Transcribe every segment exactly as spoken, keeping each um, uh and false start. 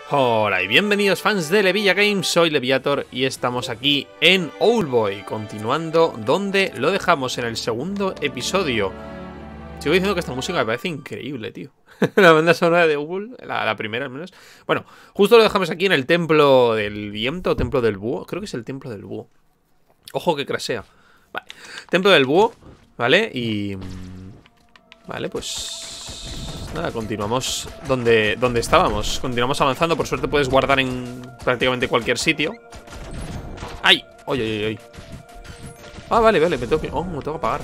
Hola y bienvenidos fans de Levilla Games, soy Leviator y estamos aquí en Owlboy, continuando donde lo dejamos en el segundo episodio. Sigo diciendo que esta música me parece increíble, tío. La banda sonora de Owl, la, la primera al menos. Bueno, justo lo dejamos aquí en el templo del viento, o templo del búho. Creo que es el templo del búho. Ojo que crasea. Vale, templo del búho, ¿vale? Y... Vale, pues... nada, continuamos donde, donde estábamos. Continuamos avanzando. Por suerte puedes guardar en prácticamente cualquier sitio. ¡Ay! ¡Oye, oye, oye! Ah, vale, vale, me tengo que... Oh, me tengo que apagar.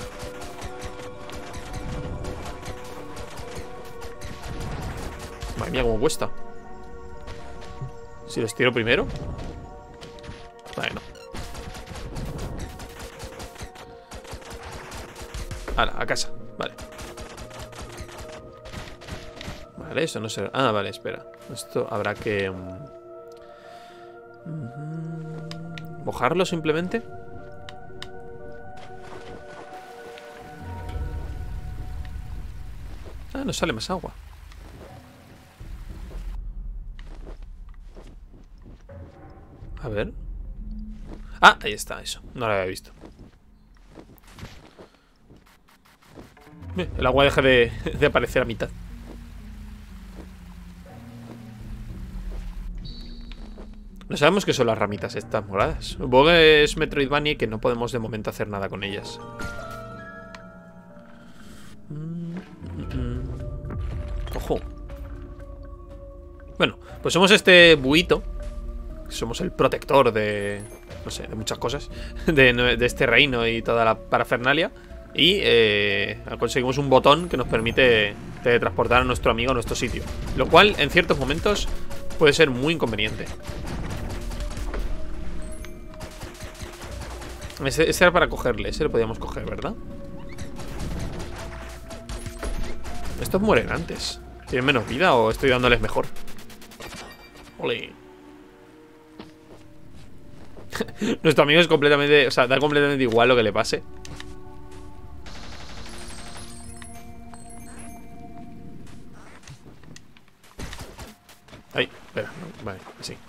Madre mía, cómo cuesta. Si los tiro primero. Vale, no. Ahora, a casa, vale. Vale, eso no será... Ah, vale, espera. Esto habrá que... Um... ¿mojarlo simplemente? Ah, no sale más agua. A ver. Ah, ahí está, eso. No lo había visto. El agua deja de, de aparecer a mitad. No sabemos qué son las ramitas estas moradas. Supongo que es Metroidvania y que no podemos de momento hacer nada con ellas. Mm, mm, mm. Ojo. Bueno, pues somos este buito. Somos el protector de... no sé, de muchas cosas. De, de este reino y toda la parafernalia. Y eh, conseguimos un botón que nos permite teletransportar a nuestro amigo a nuestro sitio. Lo cual, en ciertos momentos, puede ser muy inconveniente. Ese, ese era para cogerle, ese lo podíamos coger, ¿verdad? Estos mueren antes. ¿Tienen menos vida o estoy dándoles mejor? Ole. Nuestro amigo es completamente... o sea, da completamente igual lo que le pase. Ay, espera, no, vale, así.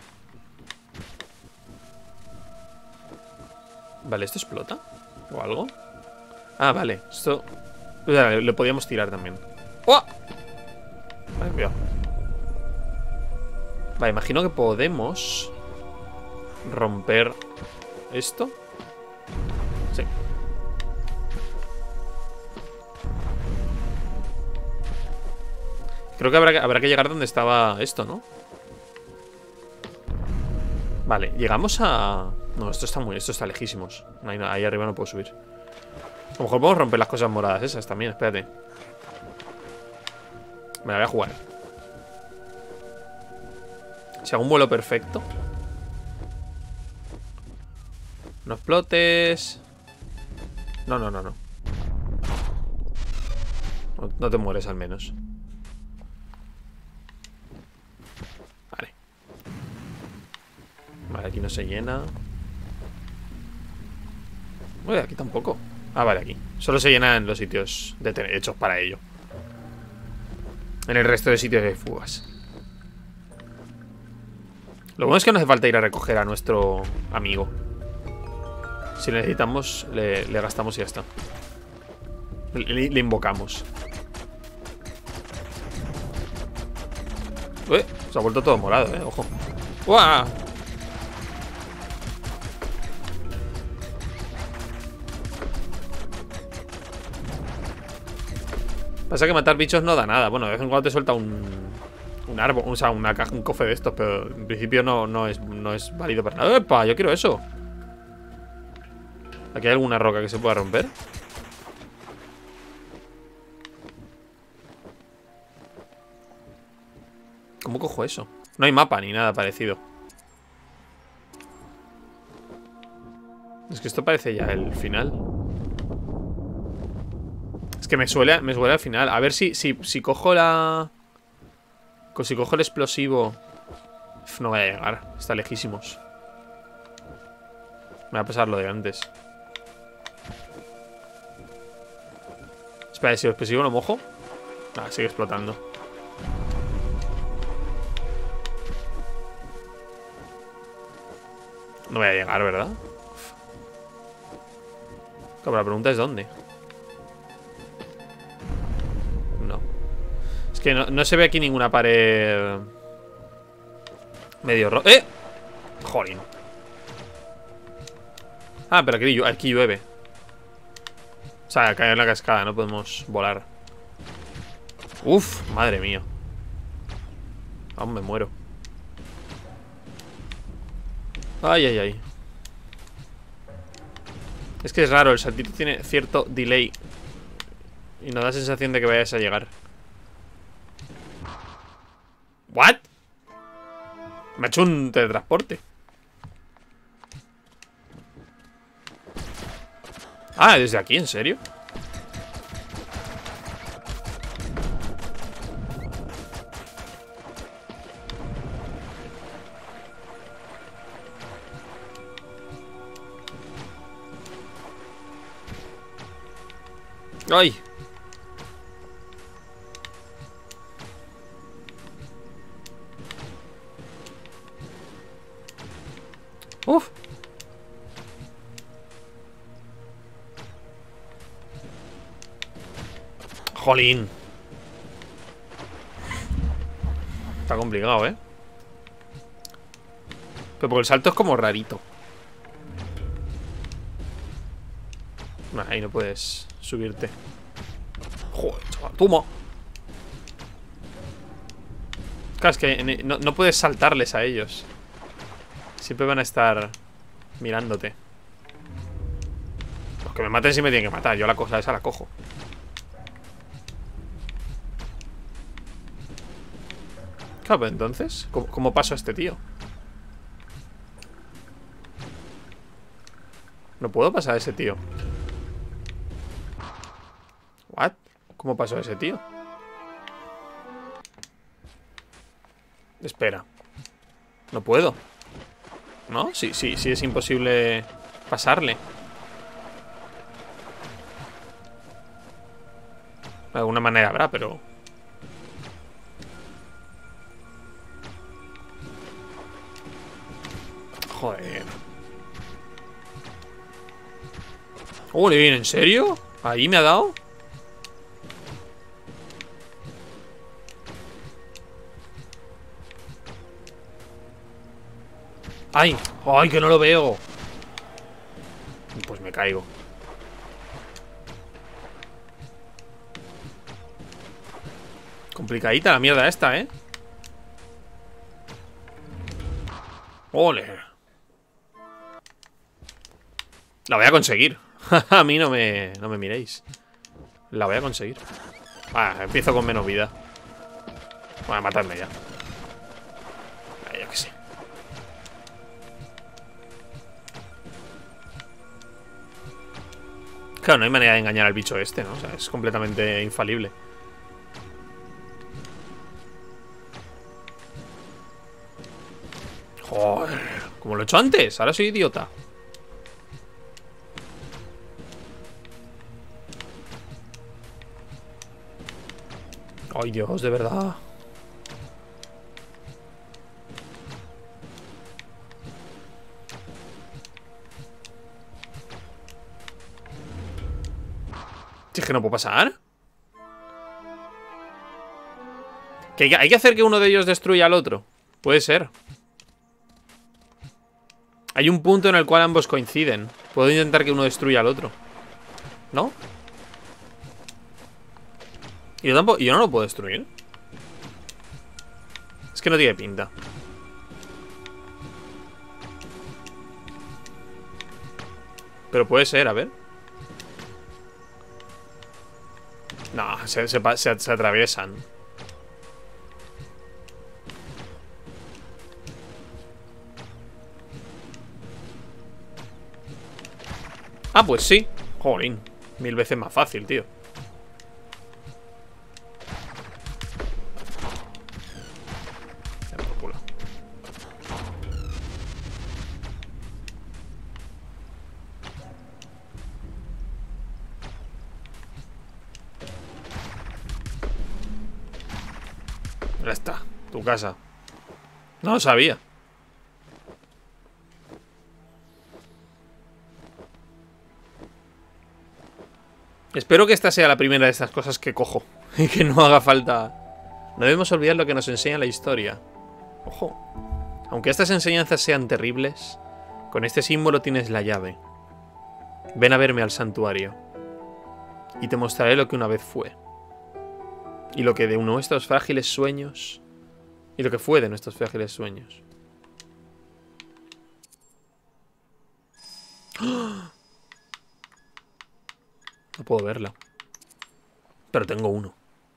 Vale, ¿esto explota? ¿O algo? Ah, vale, esto... o sea, le, le podíamos tirar también. ¡Oh! Vale, cuidado. Vale, imagino que podemos romper esto. Sí. Creo que habrá, que habrá que llegar donde estaba esto, ¿no? Vale, llegamos a... no, esto está muy... esto está lejísimos. Ahí, ahí arriba no puedo subir. A lo mejor podemos romper las cosas moradas esas también, espérate. Me la voy a jugar. Si hago un vuelo perfecto. No explotes. No, no, no, no. No, no te mueres al menos. Vale. Vale, aquí no se llena. Uy, aquí tampoco. Ah, vale, aquí. Solo se llena en los sitios de hechos para ello. En el resto de sitios hay fugas. Lo bueno es que no hace falta ir a recoger a nuestro amigo. Si lo necesitamos, le, le gastamos y ya está. Le, le invocamos. Uy, se ha vuelto todo morado, eh, ojo. ¡Uah! Pasa que matar bichos no da nada. Bueno, de vez en cuando te suelta un, un árbol, o sea, una caja, un cofre de estos, pero en principio no, no, es, no es válido para nada. ¡Epa! Yo quiero eso. ¿Aquí hay alguna roca que se pueda romper? ¿Cómo cojo eso? No hay mapa ni nada parecido. Es que esto parece ya el final. Es que me suele, me suele al final. A ver si, si, si cojo la... si cojo el explosivo. Uf, no voy a llegar. Está lejísimos. Me va a pasar lo de antes. Espera, si el explosivo lo mojo. Ah, sigue explotando. No voy a llegar, ¿verdad? Claro, la pregunta es ¿dónde? No. Es que no, no se ve aquí ninguna pared medio ro... ¡Eh! Jolín. Ah, pero aquí, llu- aquí llueve. O sea, cae en la cascada, no podemos volar. Uf, madre mía. Aún me muero. Ay, ay, ay. Es que es raro, el saltito tiene cierto delay y nos da sensación de que vayas a llegar. ¿What? Me ha hecho un teletransporte. Ah, ¿desde aquí? ¿En serio? ¡Ay! ¡Uf! ¡Jolín! Está complicado, ¿eh? Pero porque el salto es como rarito. Nah, ahí no puedes subirte. Joder, chaval, toma. Claro, es que no, no puedes saltarles a ellos. Siempre van a estar mirándote. Los que me maten sí me tienen que matar. Yo la cosa esa la cojo. Claro, pero entonces ¿Cómo, cómo paso a este tío? No puedo pasar a ese tío. ¿What? ¿Cómo pasó a ese tío? Espera. No puedo. ¿No? Sí, sí, sí es imposible pasarle. De alguna manera habrá, pero... Joder. Joder, ¿en serio? ¿Ahí me ha dado? ¡Ay! ¡Ay, que no lo veo! Pues me caigo. Complicadita la mierda esta, ¿eh? ¡Ole! La voy a conseguir. A mí no me, no me miréis. La voy a conseguir. Ah, empiezo con menos vida. Voy a matarme ya. Ah, yo qué sé. Claro, no hay manera de engañar al bicho este, ¿no? O sea, es completamente infalible. Joder, como lo he hecho antes. Ahora soy idiota. Ay, Dios, de verdad. Si es que no puedo pasar. Que hay, que hay que hacer que uno de ellos destruya al otro. Puede ser. Hay un punto en el cual ambos coinciden. Puedo intentar que uno destruya al otro. ¿No? ¿Y yo tampoco? ¿Y yo no lo puedo destruir? Es que no tiene pinta. Pero puede ser, a ver. No, se, se, se, se atraviesan. Ah, pues sí. Jolín, mil veces más fácil, tío. Ya está, tu casa. No lo sabía. Espero que esta sea la primera de estas cosas que cojo. Y que no haga falta. No debemos olvidar lo que nos enseña la historia. Ojo. Aunque estas enseñanzas sean terribles, con este símbolo tienes la llave. Ven a verme al santuario. Y te mostraré lo que una vez fue. Y lo que de nuestros frágiles sueños... Y lo que fue de nuestros frágiles sueños. ¡Oh! No puedo verla. Pero tengo uno.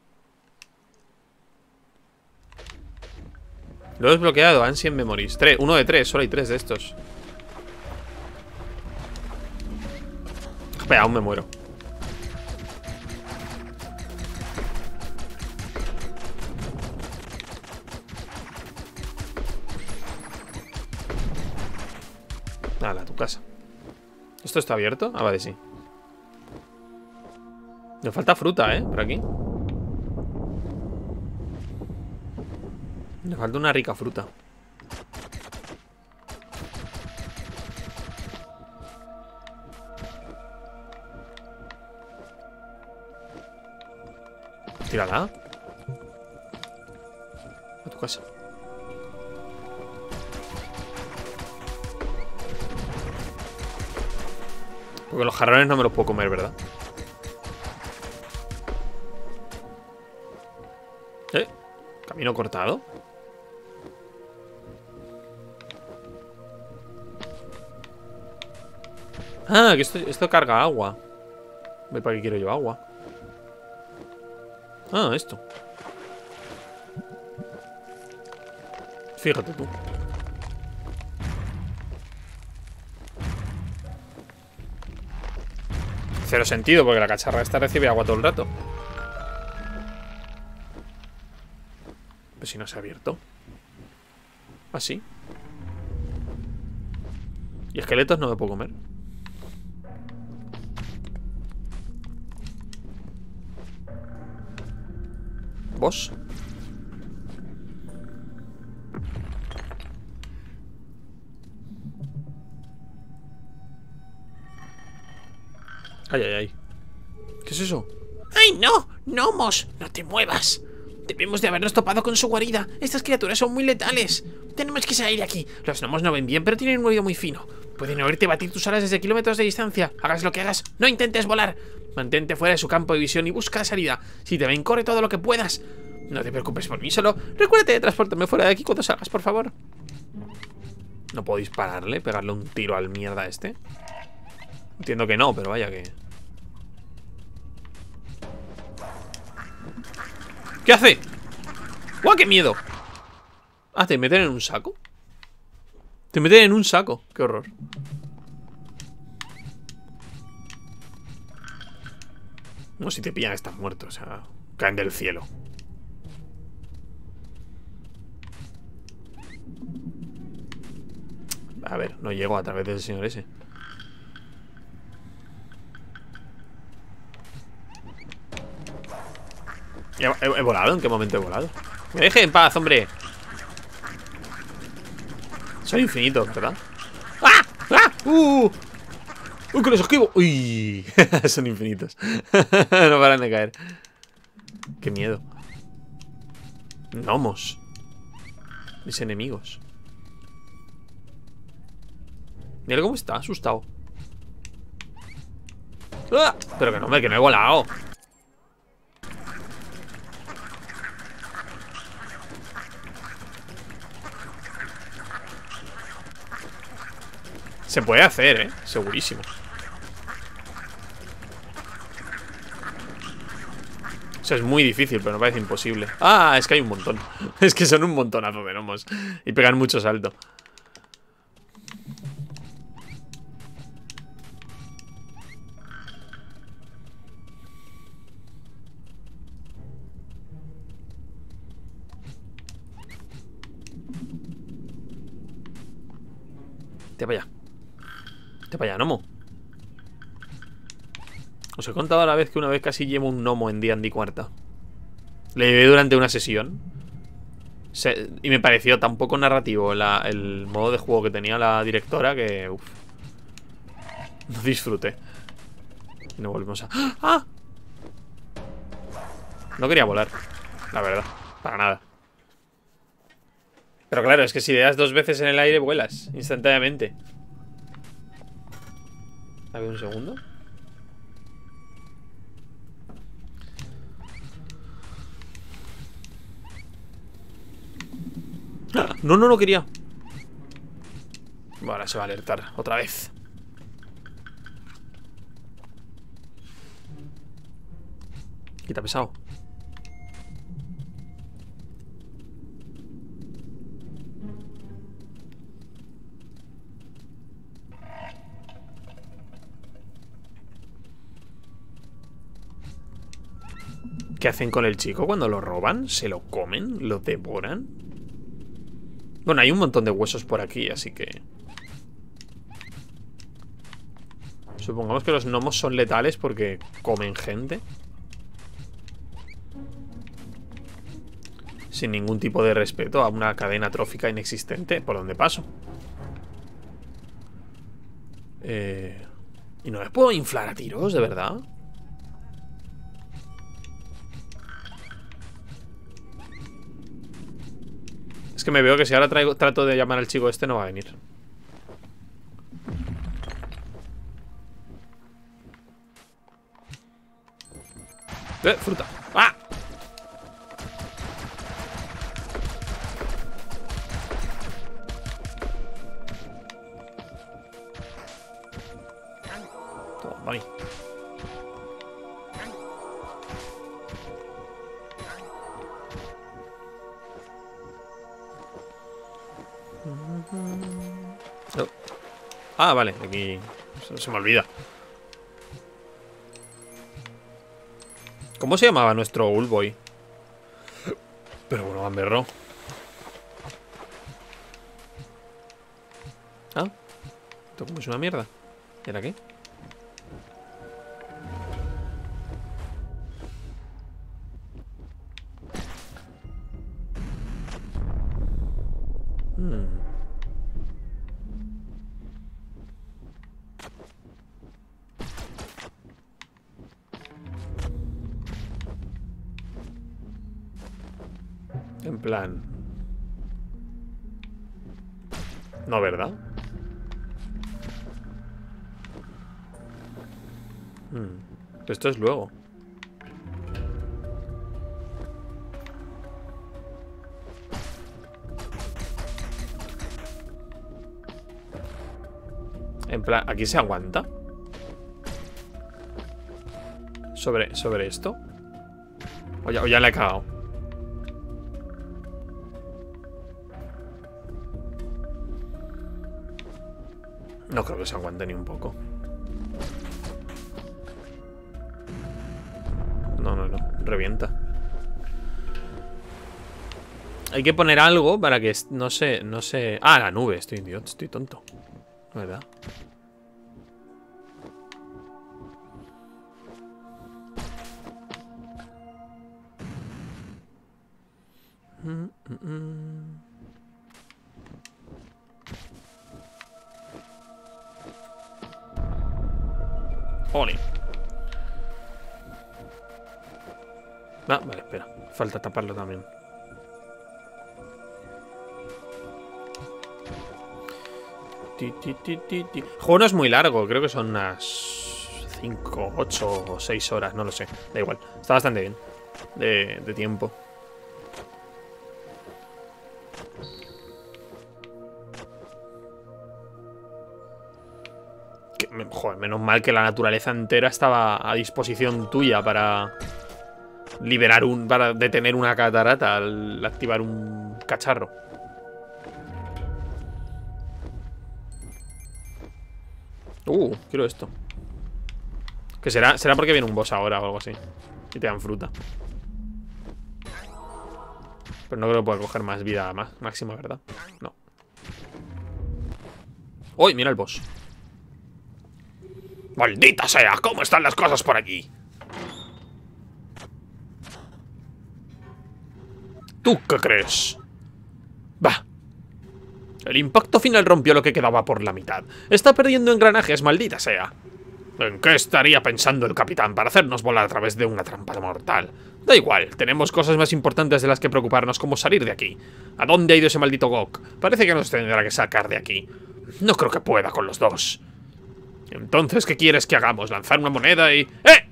Lo he desbloqueado, Ancient Memories. Tres, uno de tres, solo hay tres de estos. Espera, aún me muero. Nada, a tu casa. ¿Esto está abierto? Ah, vale, sí. Me falta fruta, ¿eh? Por aquí. Me falta una rica fruta. Tírala. A tu casa. Porque los jarrones no me los puedo comer, ¿verdad? ¿Eh? ¿Camino cortado? Ah, que esto, esto carga agua. ¿Para qué quiero yo agua? Ah, esto. Fíjate tú. Cero sentido, porque la cacharra esta recibe agua todo el rato. Pues si no se ha abierto. ¿Ah, sí? Y esqueletos no me puedo comer. ¿Vos? Ay, ay, ay. ¿Qué es eso? ¡Ay, no! ¡Gnomos! ¡No te muevas! Debemos de habernos topado con su guarida. Estas criaturas son muy letales. Tenemos que salir de aquí. Los gnomos no ven bien, pero tienen un oído muy fino. Pueden oírte batir tus alas desde kilómetros de distancia. Hagas lo que hagas, no intentes volar. Mantente fuera de su campo de visión y busca la salida. Si te ven, corre todo lo que puedas. No te preocupes por mí, solo recuérdate de transportarme fuera de aquí cuando salgas, por favor. ¿No puedo dispararle? ¿Pegarle un tiro al mierda este? Entiendo que no, pero vaya que... ¿Qué hace? ¡Guau, qué miedo! Ah, ¿te meten en un saco? Te meten en un saco, qué horror. No, si te pillan estás muerto, o sea, caen del cielo. A ver, no llego a través del señor ese. ¿He, he, he volado? ¿En qué momento he volado? ¡Me deje en paz, hombre! Son infinitos, ¿verdad? ¡Ah! ¡Ah! ¡Uh! ¡Uy, que los esquivo! ¡Uy! Son infinitos. No paran de caer. ¡Qué miedo! Gnomos. Mis enemigos. Mira cómo está, asustado. ¡Ah! Pero que no, hombre, que no he volado. Se puede hacer, ¿eh? Segurísimo. O sea, es muy difícil, pero no parece imposible. Ah, es que hay un montón. Es que son un montonazo de gnomos. Y pegan mucho salto. Te para allá. Te para allá, gnomo. Os he contado a la vez que una vez casi llevo un gnomo en D and D cuarta. Le llevé durante una sesión. Se, y me pareció tan poco narrativo la, el modo de juego que tenía la directora que... Uf, no disfruté. Y no volvemos a... ¡Ah! No quería volar, la verdad, para nada. Pero claro, es que si le das dos veces en el aire, vuelas instantáneamente. A ver, un segundo. ¡Ah! No, no, no quería. Bueno, ahora se va a alertar otra vez. Quita pesado. ¿Qué hacen con el chico cuando lo roban? ¿Se lo comen? ¿Lo devoran? Bueno, hay un montón de huesos por aquí, así que... Supongamos que los gnomos son letales porque comen gente. Sin ningún tipo de respeto a una cadena trófica inexistente por donde paso. Eh... ¿Y no les puedo inflar a tiros, de verdad? Es que me veo que si ahora traigo, trato de llamar al chico este, no va a venir. Eh, fruta. ¡Ah! Toma, ahí. Oh. Ah, vale, aquí se, se me olvida. ¿Cómo se llamaba nuestro Oldboy? Pero bueno, gamberro. Ah, esto como es una mierda. ¿Y ahora qué? Hmm. En plan... No, ¿verdad? Hmm. Esto es luego. En plan, ¿aquí se aguanta? Sobre, sobre esto. O ya, o ya la he cagado. No creo que se aguante ni un poco. No, no, no. Revienta. Hay que poner algo para que no se... No se... Ah, la nube. Estoy idiota, estoy tonto. ¿Verdad? Mm, mm, mm. Ole. Ah, vale, espera. Falta taparlo también. Ti, ti, ti, ti, ti. El juego no es muy largo. Creo que son unas cinco, ocho o seis horas. No lo sé. Da igual. Está bastante bien. De, de tiempo. Que, joder, menos mal que la naturaleza entera estaba a disposición tuya para liberar un... Para detener una catarata al activar un cacharro. Uh, quiero esto. Que será, será porque viene un boss ahora o algo así. Y te dan fruta. Pero no creo que pueda coger más vida más, máxima, ¿verdad? No. ¡Uy! Mira el boss. ¡Maldita sea! ¿Cómo están las cosas por aquí? ¿Tú qué crees? Bah. El impacto final rompió lo que quedaba por la mitad. Está perdiendo engranajes, maldita sea. ¿En qué estaría pensando el capitán para hacernos volar a través de una trampa mortal? Da igual, tenemos cosas más importantes de las que preocuparnos, como salir de aquí. ¿A dónde ha ido ese maldito Gok? Parece que nos tendrá que sacar de aquí. No creo que pueda con los dos. Entonces, ¿qué quieres que hagamos? ¿Lanzar una moneda y...? ¡Eh!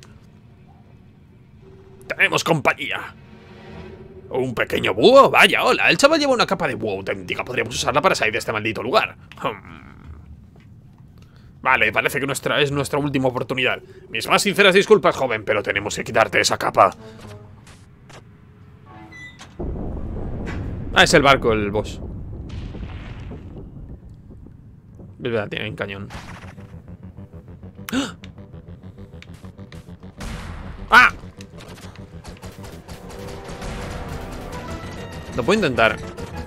Tenemos compañía. ¿Un pequeño búho? Vaya, hola. El chaval lleva una capa de búho auténtica. Podríamos usarla para salir de este maldito lugar. Hmm. Vale, parece que nuestra es nuestra última oportunidad. Mis más sinceras disculpas, joven, pero tenemos que quitarte esa capa. Ah, es el barco, el boss. Es verdad, tiene un cañón. ¡Ah! Lo puedo intentar.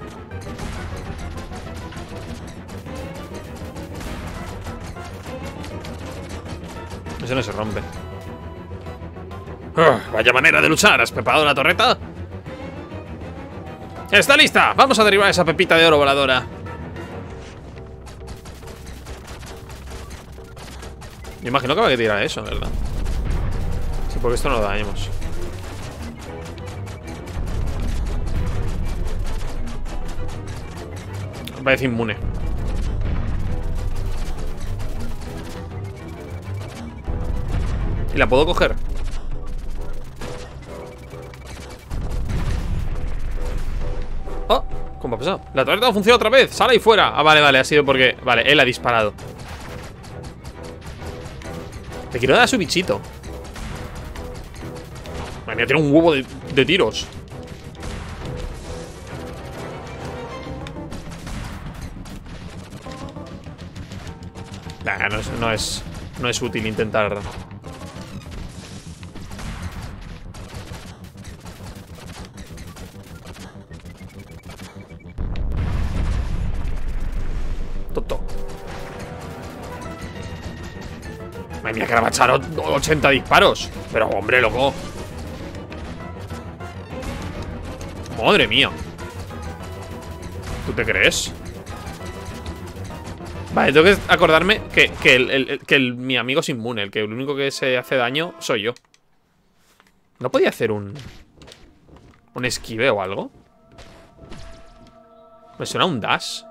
Ese no se rompe. Uh, vaya manera de luchar. ¿Has preparado la torreta? ¡Está lista! Vamos a derribar esa pepita de oro voladora. Me imagino que va a tirar eso, ¿verdad? Sí, porque esto no lo dañamos. Me parece inmune. ¿Y la puedo coger? Oh, ¿cómo ha pasado? La torreta ha funcionado otra vez. ¡Sale ahí fuera! Ah, vale, vale, ha sido porque... Vale, él ha disparado. Le quiero dar a su bichito. Me voy a tirar un huevo de, de tiros. Nah, no es, no es, no es útil intentar. Tonto. Madre mía, que le va a echar ochenta disparos. Pero, hombre, loco. Madre mía. ¿Tú te crees? Vale, tengo que acordarme que, que, el, el, que el, mi amigo es inmune. El que el único que se hace daño soy yo. ¿No podía hacer un... un esquive o algo? Me suena un dash.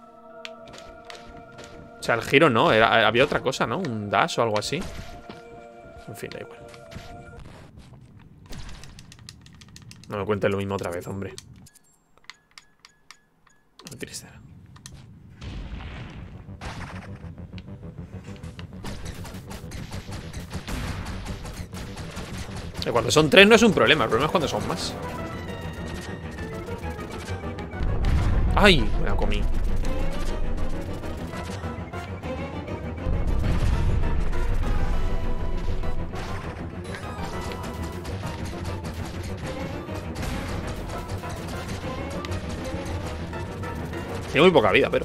O sea, el giro no, era, había otra cosa, ¿no? Un dash o algo así. En fin, da igual. No me cuentes lo mismo otra vez, hombre. Qué tristeza. Cuando son tres no es un problema, el problema es cuando son más. ¡Ay! Me la comí. Tiene muy poca vida, pero...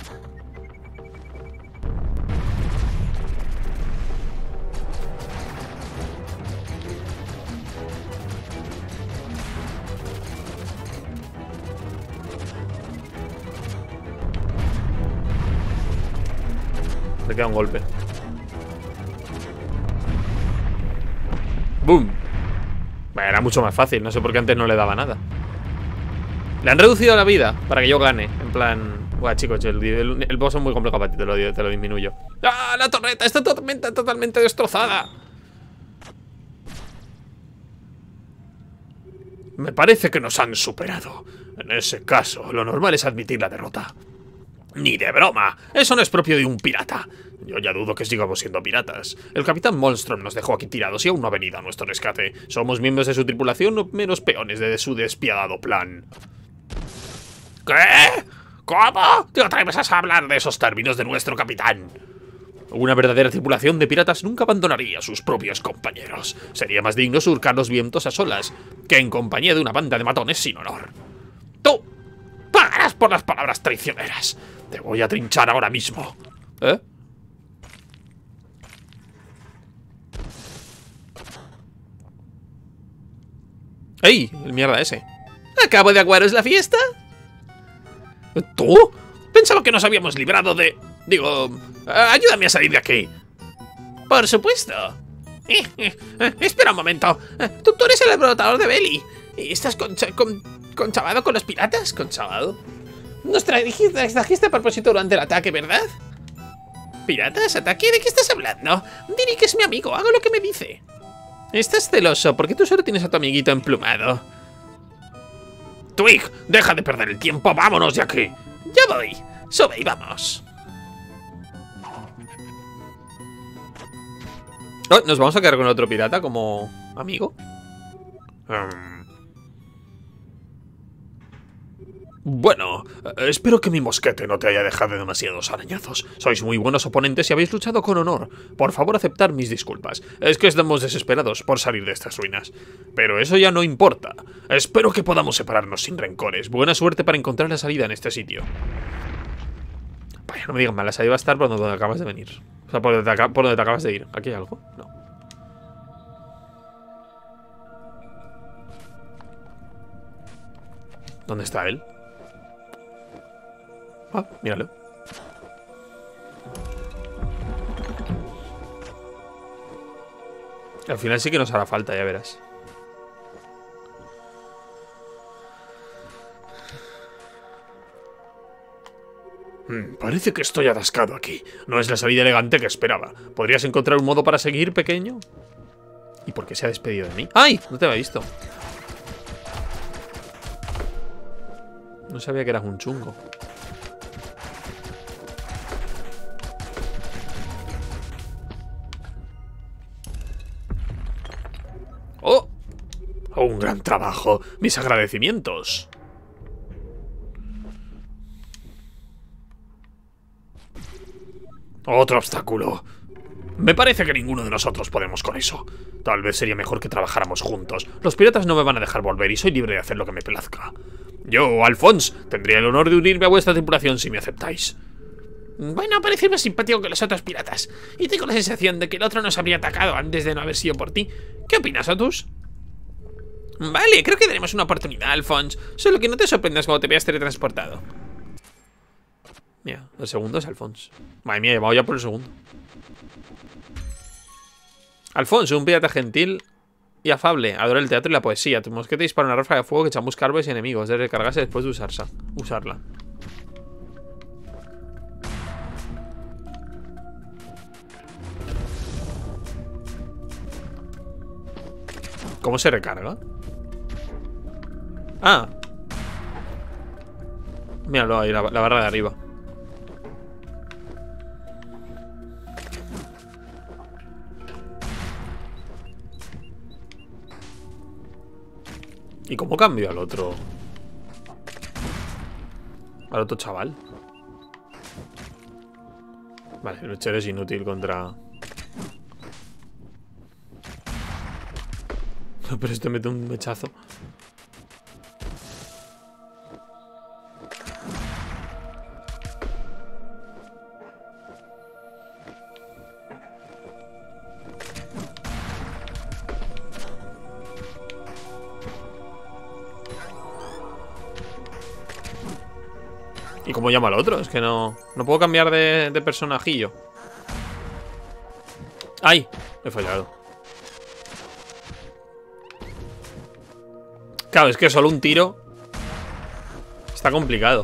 Le queda un golpe. ¡Boom! Bueno, era mucho más fácil. No sé por qué antes no le daba nada. Le han reducido la vida para que yo gane. En plan... Buah, chicos, el, el, el boss es muy complicado para ti. Te lo, te lo disminuyo. ¡Ah! ¡La torreta! ¡Está totalmente, totalmente destrozada! Me parece que nos han superado. En ese caso, lo normal es admitir la derrota. ¡Ni de broma! Eso no es propio de un pirata. Yo ya dudo que sigamos siendo piratas. El capitán Molstrom nos dejó aquí tirados y aún no ha venido a nuestro rescate. Somos miembros de su tripulación o menos peones de su despiadado plan. ¿Qué? ¿Cómo? ¿Te atreves a hablar de esos términos de nuestro capitán? Una verdadera tripulación de piratas nunca abandonaría a sus propios compañeros. Sería más digno surcar los vientos a solas que en compañía de una banda de matones sin honor. ¡Tú! ¡Pagarás por las palabras traicioneras! Te voy a trinchar ahora mismo. ¿Eh? ¡Ey! El mierda ese. ¿Acabo de aguaros la fiesta? ¿Tú? Pensaba que nos habíamos librado de... Digo... Ayúdame a salir de aquí. Por supuesto. Eh, eh, eh, espera un momento. Eh, ¿Tú, tú eres el alborotador de Belly. ¿Y estás con, con, conchavado con los piratas? ¿Conchavado? Nos trajiste, trajiste a propósito durante el ataque, ¿verdad? ¿Piratas? ¿Ataque? ¿De qué estás hablando? Diri que es mi amigo, hago lo que me dice. Estás celoso porque tú solo tienes a tu amiguito emplumado. Twig, deja de perder el tiempo, vámonos de aquí. Ya voy, sube y vamos. Oh, ¿nos vamos a quedar con otro pirata como amigo? Um... Bueno, espero que mi mosquete no te haya dejado demasiados arañazos. Sois muy buenos oponentes y habéis luchado con honor. Por favor, aceptar mis disculpas. Es que estamos desesperados por salir de estas ruinas. Pero eso ya no importa. Espero que podamos separarnos sin rencores. Buena suerte para encontrar la salida en este sitio. Vaya, no me digas mal, la salida va a estar por donde acabas de venir. O sea, por donde, te, por donde te acabas de ir. ¿Aquí hay algo? No. ¿Dónde está él? Ah, míralo. Al final sí que nos hará falta, ya verás. Hmm, parece que estoy atascado aquí. No es la salida elegante que esperaba. ¿Podrías encontrar un modo para seguir, pequeño? ¿Y por qué se ha despedido de mí? ¡Ay! No te había visto. No sabía que eras un chungo. ¡Oh! ¡Oh, un gran trabajo! ¡Mis agradecimientos! Otro obstáculo. Me parece que ninguno de nosotros podemos con eso. Tal vez sería mejor que trabajáramos juntos. Los piratas no me van a dejar volver y soy libre de hacer lo que me plazca. Yo, Alphonse, tendría el honor de unirme a vuestra tripulación si me aceptáis. Bueno, parece más simpático que los otros piratas. Y tengo la sensación de que el otro nos habría atacado antes de no haber sido por ti. ¿Qué opinas, Otus? Vale, creo que tenemos una oportunidad, Alphonse. Solo que no te sorprendas cuando te veas teletransportado. Mira, el segundo es Alphonse. Madre mía, vamos ya por el segundo. Alphonse, un pirata gentil y afable. Adora el teatro y la poesía. Tu mosquete dispara una ráfaga de fuego que chamusca árboles y enemigos. Debe recargarse después de usarsa, usarla. ¿Cómo se recarga? Ah. Míralo ahí, la, la barra de arriba. ¿Y cómo cambio al otro? Al otro chaval. Vale, el Lucher es inútil contra... Pero este mete un mechazo. ¿Y cómo llama al otro? Es que no... No puedo cambiar de, de personajillo. ¡Ay! He fallado. Claro, es que solo un tiro está complicado.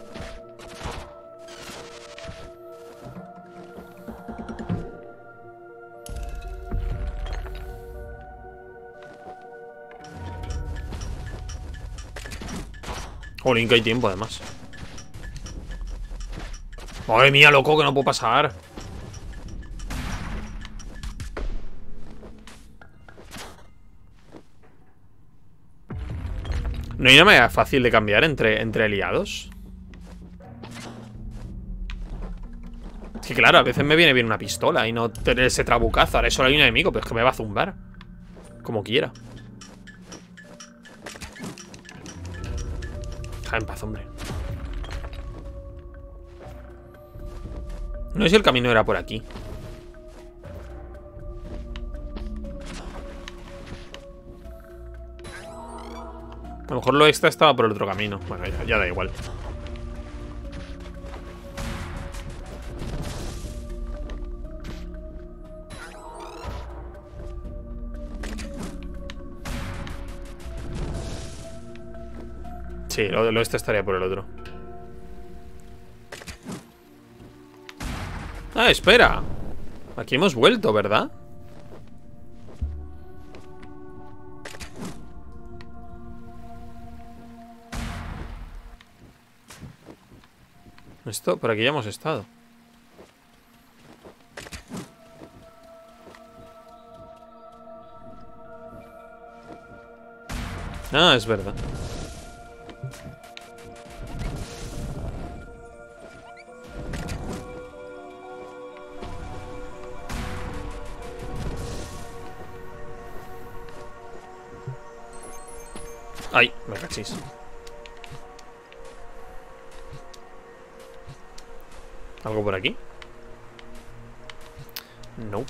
Jolín, que hay tiempo además. Madre mía, loco, que no puedo pasar. ¿No hay una manera fácil de cambiar entre, entre aliados? Es que claro, a veces me viene bien una pistola y no tener ese trabucazo. Ahora solo hay un enemigo, pero es que me va a zumbar. Como quiera. Deja en paz, hombre. No sé si el camino era por aquí. A lo mejor lo extra estaba por el otro camino. Bueno, ya, ya da igual. Sí, lo, lo este estaría por el otro. Ah, espera. Aquí hemos vuelto, ¿verdad? Esto, por aquí ya hemos estado. Ah, es verdad. Ay, me cachis. ¿Algo por aquí? Nope.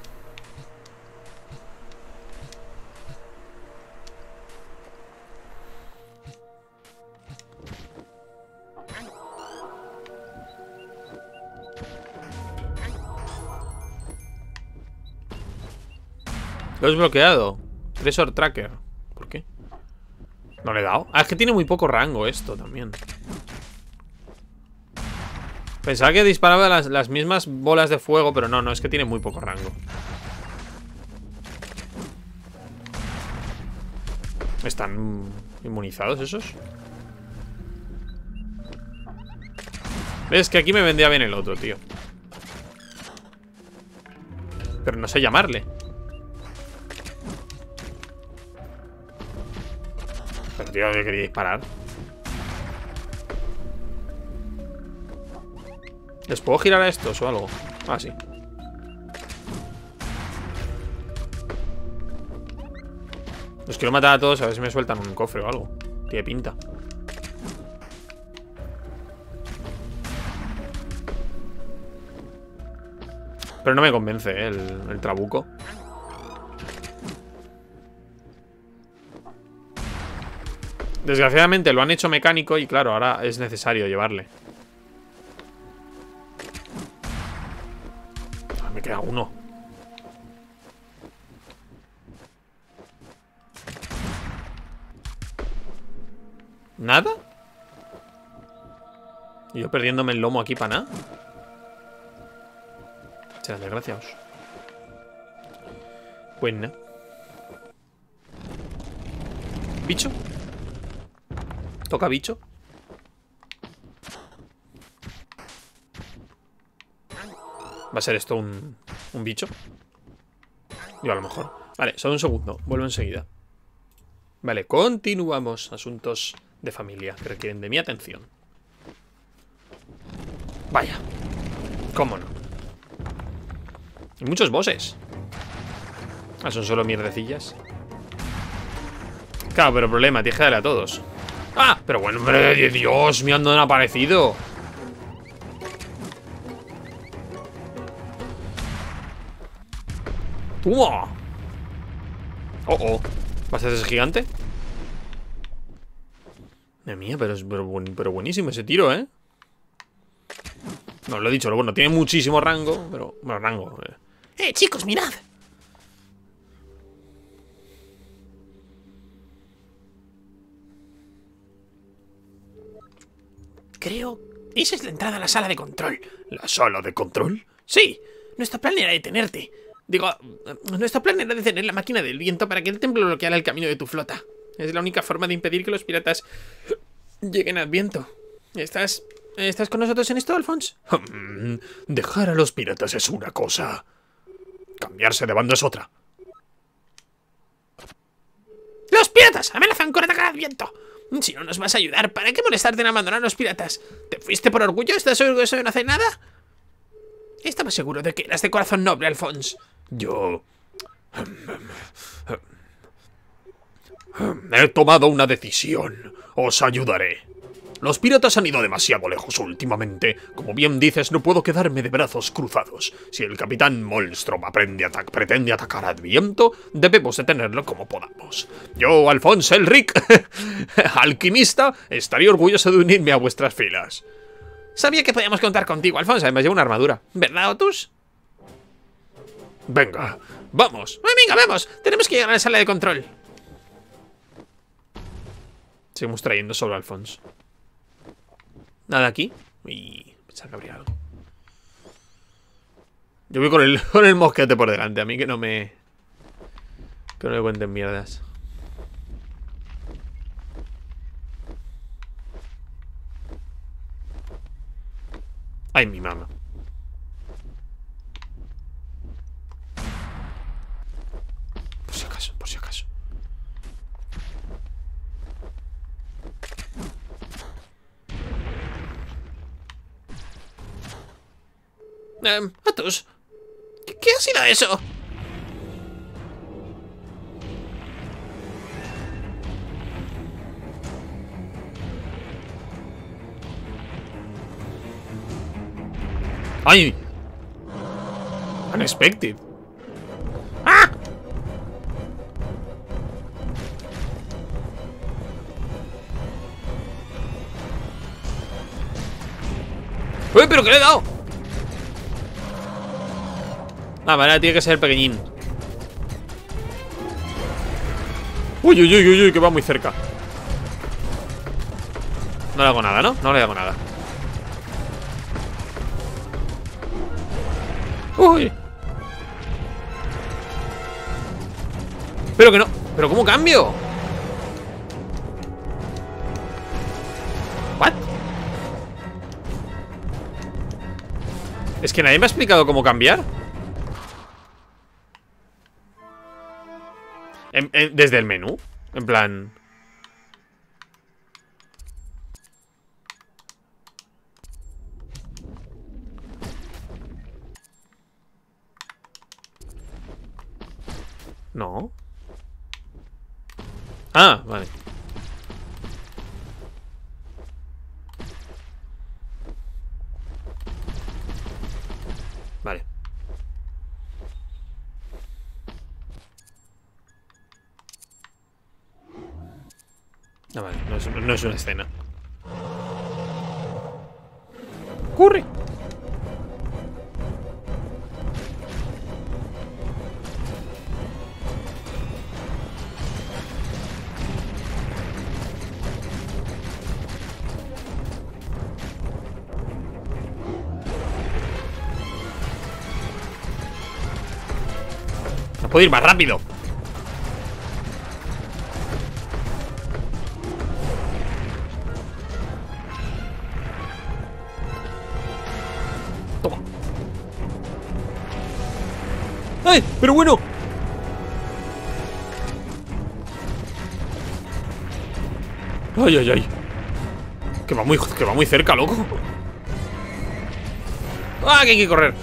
Lo he desbloqueado. Treasure Tracker. ¿Por qué? No le he dado. Ah, es que tiene muy poco rango esto también. Pensaba que disparaba las, las mismas bolas de fuego, pero no, no, es que tiene muy poco rango. ¿Están inmunizados esos? ¿Ves? Que aquí me vendría bien el otro, tío. Pero no sé llamarle. Pero tío, yo quería disparar. ¿Les puedo girar a estos o algo? Ah, sí. Los quiero matar a todos, a ver si me sueltan un cofre o algo. Tiene pinta. Pero no me convence, ¿eh? el, el trabuco. Desgraciadamente lo han hecho mecánico y claro, ahora es necesario llevarle. Ah, me queda uno. ¿Nada? ¿Y yo perdiéndome el lomo aquí para nada? Serán desgraciados. Pues nada. ¿Bicho? ¿Toca bicho? ¿Va a ser esto un, un bicho? Yo a lo mejor. Vale, solo un segundo, vuelvo enseguida. Vale, continuamos. Asuntos de familia que requieren de mi atención. Vaya. ¿Cómo no? Hay muchos bosses. Ah, son solo mierdecillas. Claro, pero problema, tienes que darle a todos. ¡Ah! Pero bueno, hombre de Dios, me han aparecido. ¡Toma! Oh, oh. ¿Va a ser ese gigante? Madre mía, pero es pero, pero buenísimo ese tiro, ¿eh? No, lo he dicho, lo bueno, tiene muchísimo rango, pero... Bueno, rango. Eh, ¡Eh, chicos, mirad! Creo... Esa es la entrada a la sala de control. ¿La sala de control? Sí, nuestro plan era detenerte. Digo, nuestro plan era detener la máquina del viento para que el templo bloqueara el camino de tu flota. Es la única forma de impedir que los piratas lleguen al viento. ¿Estás... ¿Estás con nosotros en esto, Alphonse? Hmm, dejar a los piratas es una cosa. Cambiarse de bando es otra. ¡Los piratas amenazan con atacar al viento! Si no nos vas a ayudar, ¿para qué molestarte en abandonar a los piratas? ¿Te fuiste por orgullo? ¿Estás orgulloso de no hacer nada? Estaba seguro de que eras de corazón noble, Alphonse. Yo... He tomado una decisión. Os ayudaré. Los piratas han ido demasiado lejos últimamente. Como bien dices, no puedo quedarme de brazos cruzados. Si el capitán Molstrom aprende ata- pretende atacar al viento, debemos detenerlo como podamos. Yo, Alphonse Elric, alquimista, estaría orgulloso de unirme a vuestras filas. Sabía que podíamos contar contigo, Alphonse. Además lleva una armadura. ¿Verdad, Otus? Venga, vamos. Venga, vamos. Tenemos que llegar a la sala de control. Seguimos trayendo sobre Alphonse. Nada aquí. Uy, pensaba que habría algo. Yo voy con el, con el mosquete por delante. A mí que no me... Que no me cuenten mierdas. Ay, mi mamá. Por si acaso, por si acaso. Eh, Athos, ¿qué, ¿qué ha sido eso? ¡Ay! Unexpected. ¡Ah! ¡Uy, pero que le he dado! Ah, vale, tiene que ser pequeñín. Uy, uy, uy, uy, uy, que va muy cerca. No le hago nada, ¿no? No le hago nada. Uy. Pero que no. ¿Pero cómo cambio? ¿What? Es que nadie me ha explicado cómo cambiar. En, en, desde el menú. En plan... No. Ah, vale. Vale. Ah, vale, no es, no es una escena. ¡Corre! No puedo ir más rápido. Toma. ¡Ay! ¡Pero bueno! ¡Ay, ay, ay! Que va muy, que va muy cerca, loco. ¡Ah, que hay que correr!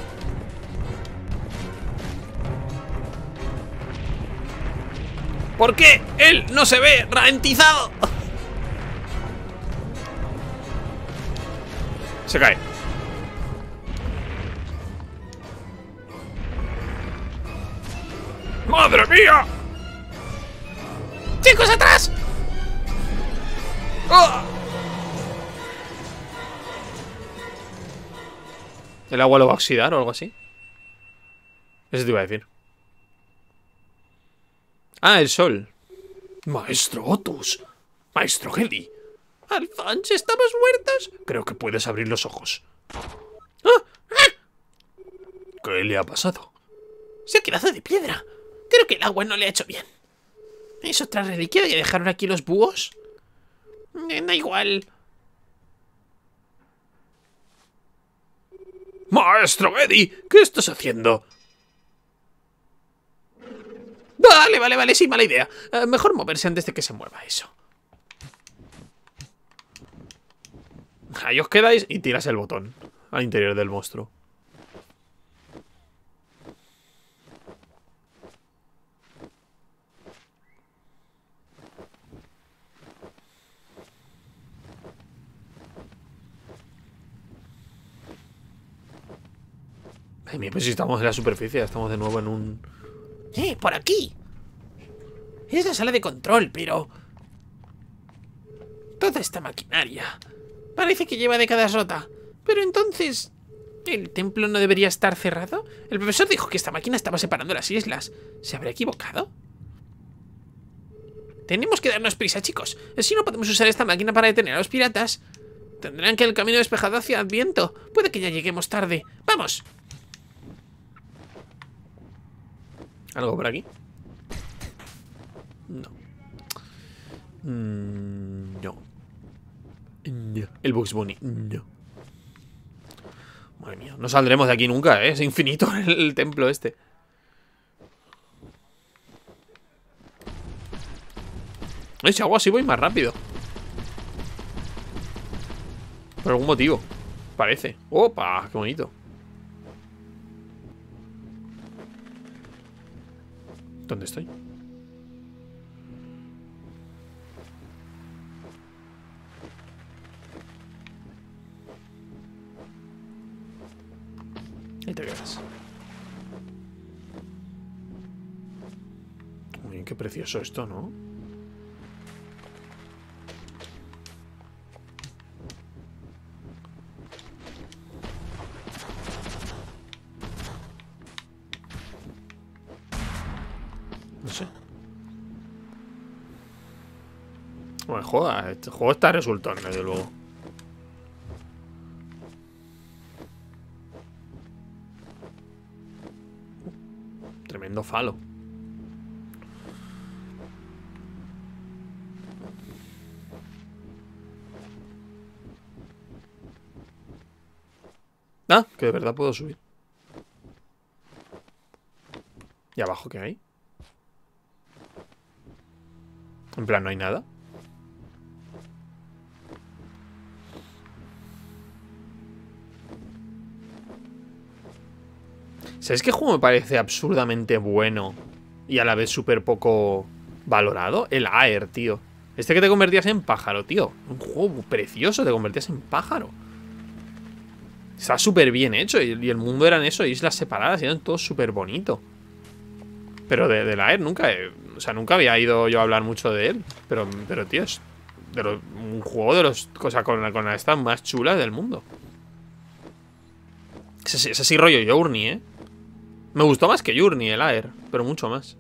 ¿Por qué él no se ve ralentizado? Se cae. ¡Madre mía! ¡Chicos, atrás! ¡Oh! ¿El agua lo va a oxidar o algo así? Eso te iba a decir. Ah, el sol. Maestro Otus. Maestro Heli. Alphonse, ¿estamos muertos? Creo que puedes abrir los ojos. ¡Ah! ¡Ah! ¿Qué le ha pasado? Se ha quedado de piedra. Creo que el agua no le ha hecho bien. ¿Es otra reliquia que dejaron aquí los búhos? Eh, da igual. Maestro Eddie, ¿qué estás haciendo? Vale, vale, vale, sí, mala idea. Uh, mejor moverse antes de que se mueva eso. Ahí os quedáis y tiras el botón al interior del monstruo. Ay, mira, pues si estamos en la superficie, estamos de nuevo en un... ¡Eh, por aquí! Es la sala de control, pero... Toda esta maquinaria... Parece que lleva décadas rota. Pero entonces... ¿El templo no debería estar cerrado? El profesor dijo que esta máquina estaba separando las islas. ¿Se habrá equivocado? Tenemos que darnos prisa, chicos. Si no podemos usar esta máquina para detener a los piratas, tendrán que el camino despejado hacia Adviento. Puede que ya lleguemos tarde. ¡Vamos! ¿Algo por aquí? No. Mm, no. No. El Bugs Bunny. No. Madre mía. No saldremos de aquí nunca, ¿eh? Es infinito el, el templo este. Si hago así voy más rápido. Por algún motivo. Parece. ¡Opa! ¡Qué bonito! ¿Dónde estoy? Ahí te quedas. Uy, qué precioso esto, ¿no? No sé. Bueno, joda, este juego está resultando, desde luego. Tremendo falo. Ah, que de verdad puedo subir. ¿Y abajo qué hay? En plan, no hay nada. ¿Sabes qué juego me parece absurdamente bueno y a la vez súper poco valorado? El Aer, tío. Este que te convertías en pájaro, tío. Un juego precioso, te convertías en pájaro. Está súper bien hecho. Y el mundo eran eso, islas separadas, y eran todo súper bonito. Pero de, del Aer nunca he, o sea, nunca había ido yo a hablar mucho de él. Pero, pero tío, es de lo, un juego de los cosas con la, con la esta más chula del mundo. Es, es así rollo Journey, ¿eh? Me gustó más que Journey, el Aer, pero mucho más.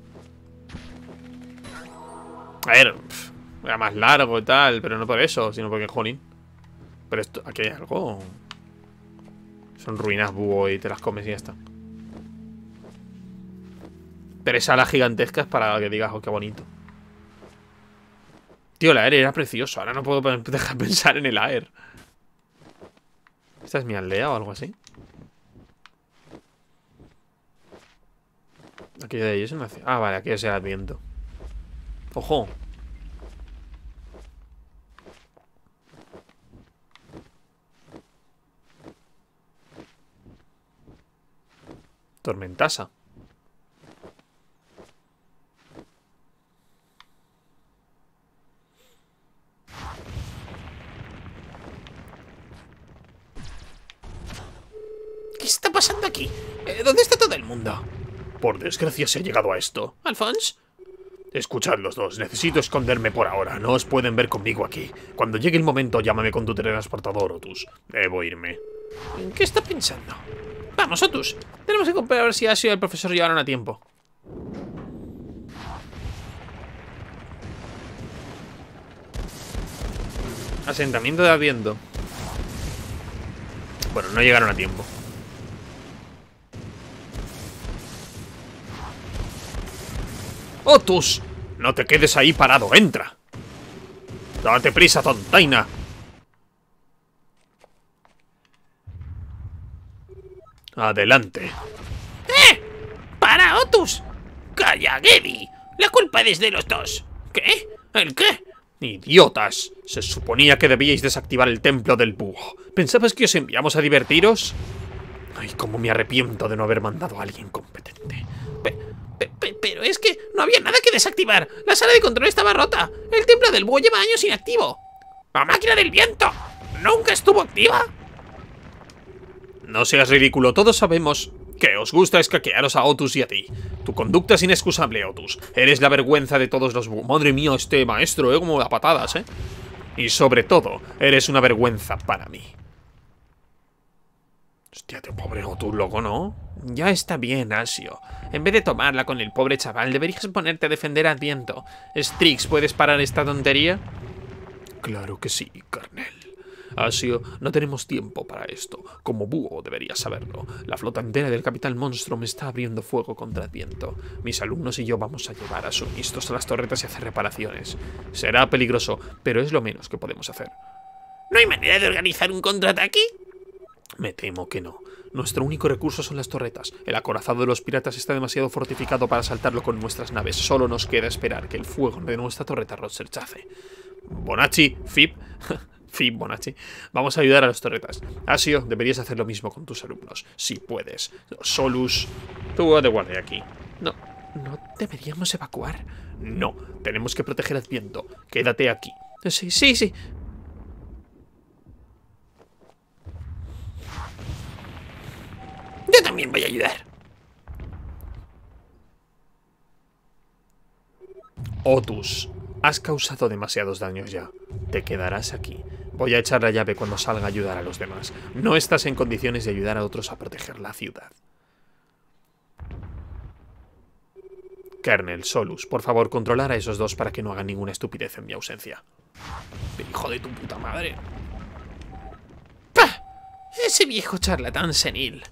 A ver, pff, era más largo y tal, pero no por eso, sino porque, jolín. Pero esto, aquí hay algo. Son ruinas búho y te las comes y ya está. Tres alas gigantescas para que digas, oh, qué bonito. Tío, el Aer era precioso. Ahora no puedo dejar de pensar en el Aer. ¿Esta es mi aldea o algo así? Aquello de ahí es una... Ah, vale, aquello es el Adviento. ¡Ojo! Tormentasa. ¿Qué está pasando aquí? Eh, ¿Dónde está todo el mundo? Por desgracia se ha llegado a esto. ¿Alphonse? Escuchad los dos, necesito esconderme por ahora. No os pueden ver conmigo aquí. Cuando llegue el momento, llámame con tu teletransportador, Otus. Debo irme. ¿En qué está pensando? Vamos, Otus. Tenemos que comprobar si Asio y el profesor llegaron a tiempo. Asentamiento de Adviento. Bueno, no llegaron a tiempo. ¡Otus! No te quedes ahí parado, entra. Date prisa, tontaina. Adelante. ¡Eh! ¡Para, Otus! ¡Calla, Gedi! La culpa es de los dos. ¿Qué? ¿El qué? ¡Idiotas! Se suponía que debíais desactivar el templo del búho. ¿Pensabas que os enviamos a divertiros? Ay, cómo me arrepiento de no haber mandado a alguien competente. Pe pe pe pero es que no había nada que desactivar. La sala de control estaba rota. El templo del búho lleva años inactivo. ¡La máquina del viento! ¿Nunca estuvo activa? No seas ridículo, todos sabemos que os gusta escaquearos a Otus y a ti. Tu conducta es inexcusable, Otus. Eres la vergüenza de todos los... Madre mía, este maestro, ¿eh? Como da patadas, ¿eh? Y sobre todo, eres una vergüenza para mí. Hostia, tío, pobre Otus, loco, ¿no? Ya está bien, Asio. En vez de tomarla con el pobre chaval, deberías ponerte a defender a Adviento. Strix, ¿puedes parar esta tontería? Claro que sí, Kernel. Asio, no tenemos tiempo para esto. Como búho deberías saberlo. La flota entera del Capitán Monstruo me está abriendo fuego contra Adviento. Mis alumnos y yo vamos a llevar a suministros a las torretas y hacer reparaciones. Será peligroso, pero es lo menos que podemos hacer. ¿No hay manera de organizar un contraataque? Me temo que no. Nuestro único recurso son las torretas. El acorazado de los piratas está demasiado fortificado para asaltarlo con nuestras naves. Solo nos queda esperar que el fuego de nuestra torreta los rechace. Bonacci, Fib... Fib, Bonacci. Vamos a ayudar a las torretas. Asio, deberías hacer lo mismo con tus alumnos. Si puedes. Solus, tú de guardia aquí. No, ¿no deberíamos evacuar? No, tenemos que proteger a Adviento. Quédate aquí. Sí, sí, sí. Yo también voy a ayudar. Otus, has causado demasiados daños ya. Te quedarás aquí. Voy a echar la llave cuando salga a ayudar a los demás. No estás en condiciones de ayudar a otros a proteger la ciudad. Kernel, Solus, por favor, controlar a esos dos para que no hagan ninguna estupidez en mi ausencia. Hijo de tu puta madre. ¡Pah! Ese viejo charlatán senil.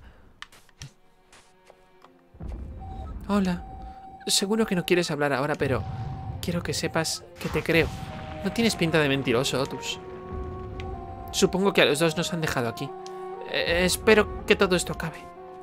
Hola. Seguro que no quieres hablar ahora, pero quiero que sepas que te creo. No tienes pinta de mentiroso, Otus. Supongo que a los dos nos han dejado aquí. Eh, espero que todo esto acabe.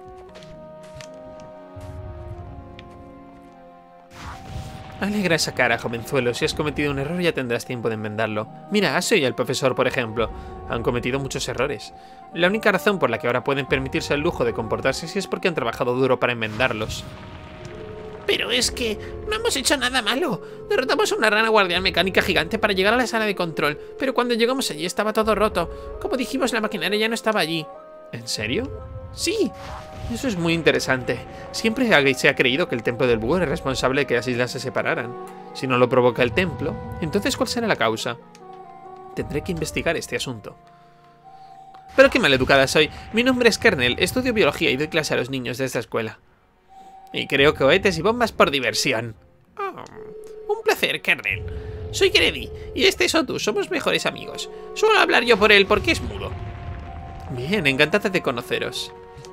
Alegra esa cara, jovenzuelo. Si has cometido un error ya tendrás tiempo de enmendarlo. Mira, Asio y el profesor, por ejemplo, han cometido muchos errores. La única razón por la que ahora pueden permitirse el lujo de comportarse así es porque han trabajado duro para enmendarlos. Pero es que no hemos hecho nada malo. Derrotamos a una rana guardián mecánica gigante para llegar a la sala de control, pero cuando llegamos allí estaba todo roto. Como dijimos, la maquinaria ya no estaba allí. ¿En serio? Sí. Eso es muy interesante. Siempre se ha creído que el templo del búho era responsable de que las islas se separaran. Si no lo provoca el templo, entonces ¿cuál será la causa? Tendré que investigar este asunto. Pero qué maleducada soy. Mi nombre es Kernel, estudio biología y doy clase a los niños de esta escuela. Y creo cohetes y bombas por diversión. Oh, un placer, Kernel. Soy Grady y este es Otus, somos mejores amigos. Suelo hablar yo por él porque es mudo. Bien, encantada de conoceros.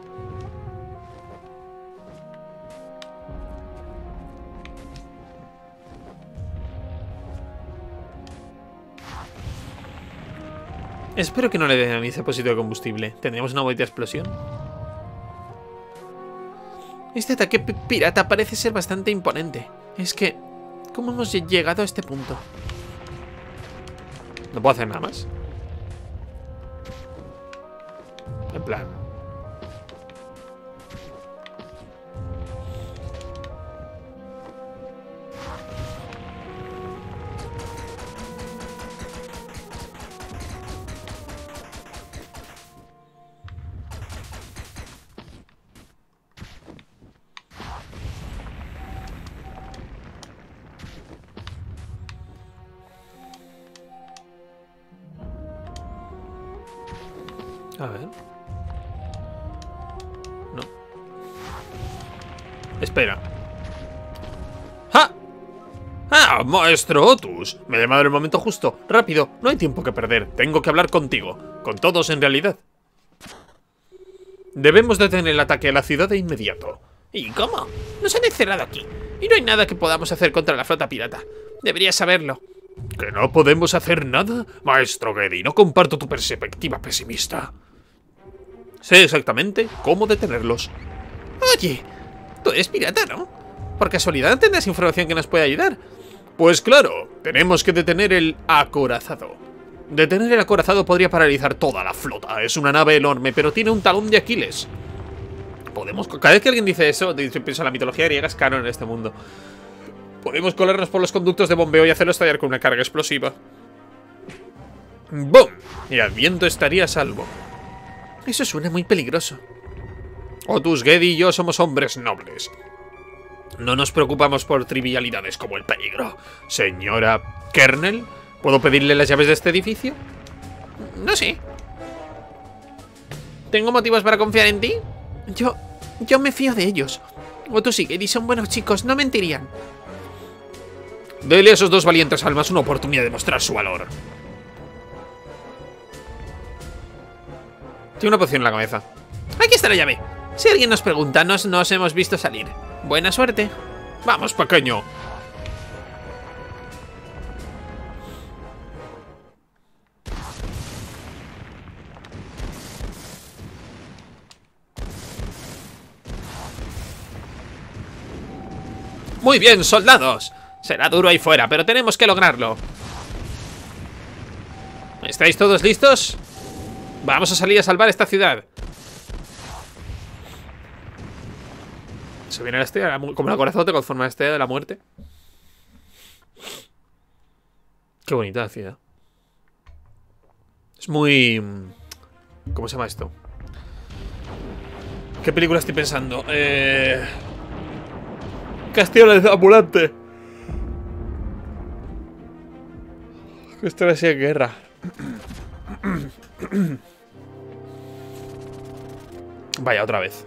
Espero que no le den a mi depósito de combustible. ¿Tendríamos una bonita explosión? Este ataque pirata parece ser bastante imponente. Es que... ¿cómo hemos llegado a este punto? ¿No puedo hacer nada más? En plan... A ver. No. Espera. ¡Ah! ¡Ah, maestro Otus! Me he llamado en el momento justo. Rápido, no hay tiempo que perder. Tengo que hablar contigo. Con todos en realidad. Debemos detener el ataque a la ciudad de inmediato. ¿Y cómo? Nos han encerrado aquí. Y no hay nada que podamos hacer contra la flota pirata. Deberías saberlo. ¿Que no podemos hacer nada? Maestro Grady, no comparto tu perspectiva pesimista. Sé exactamente cómo detenerlos. Oye, tú eres pirata, ¿no? Por casualidad tendrás información que nos puede ayudar. Pues claro, tenemos que detener el acorazado. Detener el acorazado podría paralizar toda la flota. Es una nave enorme, pero tiene un talón de Aquiles. Podemos... Cada vez que alguien dice eso, pienso en la mitología griega, es canon en este mundo. Podemos colarnos por los conductos de bombeo y hacerlo estallar con una carga explosiva. ¡Bum! Y Adviento estaría a salvo. Eso suena muy peligroso. Otus, Grady y yo somos hombres nobles. No nos preocupamos por trivialidades como el peligro. Señora Kernel, ¿puedo pedirle las llaves de este edificio? No sé. ¿Tengo motivos para confiar en ti? Yo... yo me fío de ellos. O tú sí, Eddie, son buenos chicos, no mentirían. Dele a esos dos valientes almas una oportunidad de mostrar su valor. Tiene una poción en la cabeza. Aquí está la llave. Si alguien nos pregunta, nos, nos hemos visto salir. Buena suerte. Vamos, pequeño. Muy bien, soldados. Será duro ahí fuera, pero tenemos que lograrlo. ¿Estáis todos listos? Vamos a salir a salvar esta ciudad. Se viene la estrella, como el corazote con forma de estrella de la muerte. Qué bonita la ciudad. Es muy... ¿cómo se llama esto? ¿Qué película estoy pensando? Eh... Castillo del ambulante. Esto va a ser guerra. Vaya, otra vez.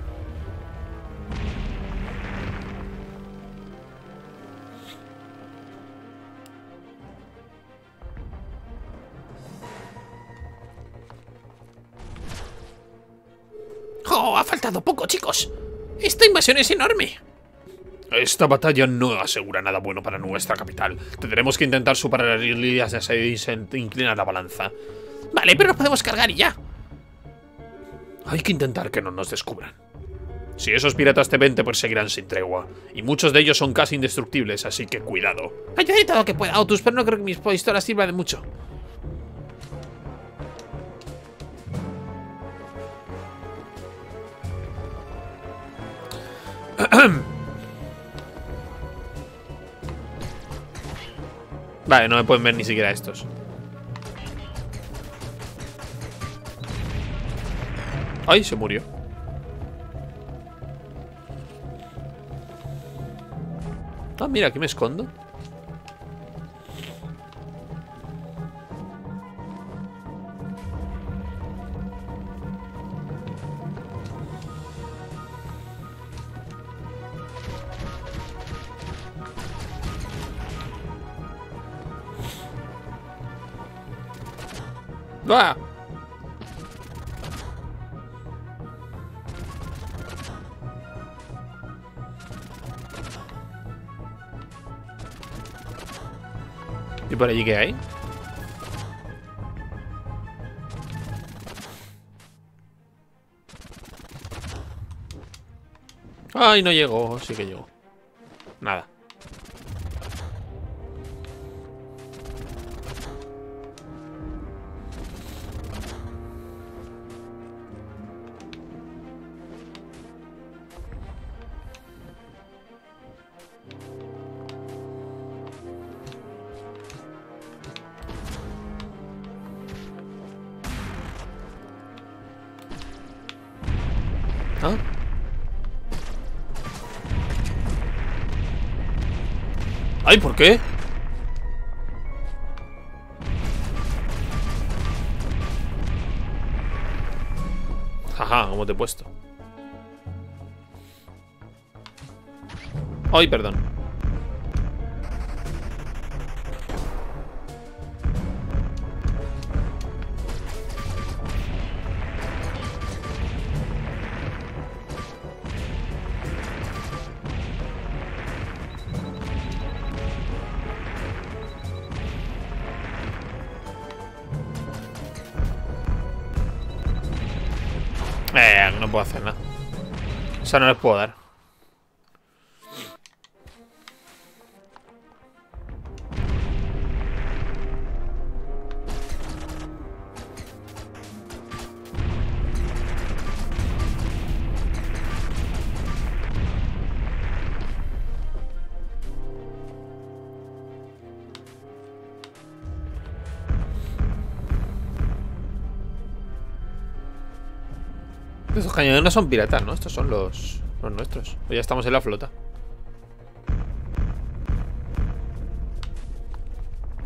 ¡Oh, ha faltado poco, chicos! ¡Esta invasión es enorme! Esta batalla no asegura nada bueno para nuestra capital. Tendremos que intentar superar las líneas de asedio y se inclinar la balanza. Vale, pero nos podemos cargar y ya. Hay que intentar que no nos descubran. Si esos piratas te ven, te perseguirán sin tregua. Y muchos de ellos son casi indestructibles, así que cuidado. Ayudaré todo lo que pueda, Otus, pero no creo que mis pistolas sirvan de mucho. Vale, no me pueden ver ni siquiera estos. Ay, se murió. Ah, mira, aquí me escondo. ¡Ah! ¿Y por allí qué hay? Ay, no llegó. Sí que llegó. Nada. ¿Ah? ¡Ay! ¿Por qué? Jaja, ¿cómo te he puesto? ¡Ay, perdón! Eh, no puedo hacer nada. O sea, no les puedo dar. Estos cañones no son piratas, ¿no? Estos son los, los nuestros. O ya estamos en la flota.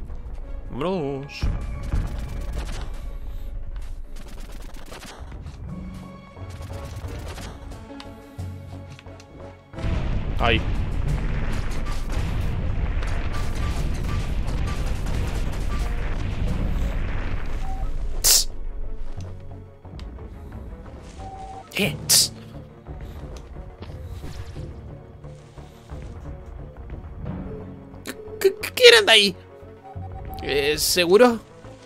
Vámonos. Ahí. Tss. Eh, tss. ¿Qué, qué, ¿Quién anda ahí? Eh, ¿Seguro?